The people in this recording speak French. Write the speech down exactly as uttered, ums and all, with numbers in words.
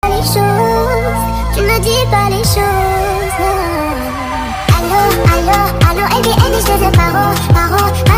Les choses, tu ne dis pas les choses. Allô, allô, allô, Eddie, Eddie, je te paro, paro, paro.